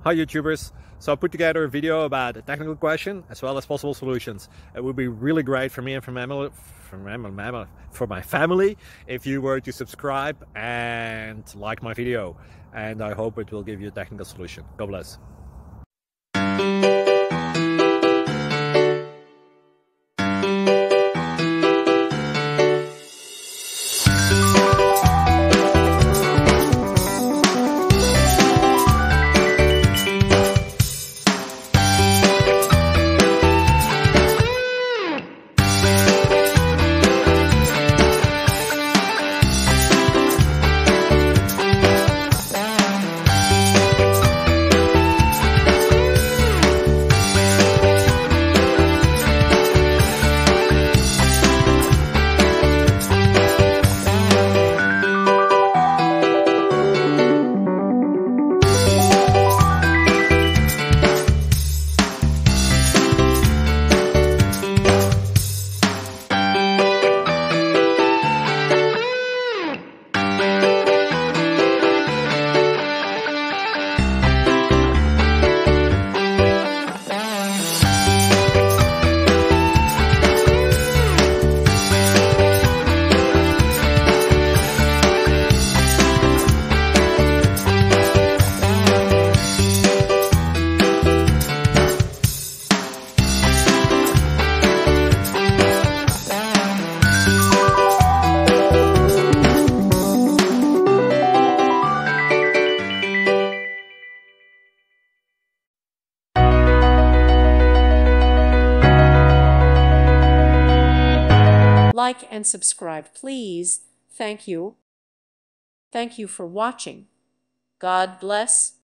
Hi YouTubers! So I put together a video about a technical question as well as possible solutions. It would be really great for me and for my family if you were to subscribe and like my video, and I hope it will give you a technical solution. God bless. Like and subscribe, please. Thank you. Thank you for watching. God bless.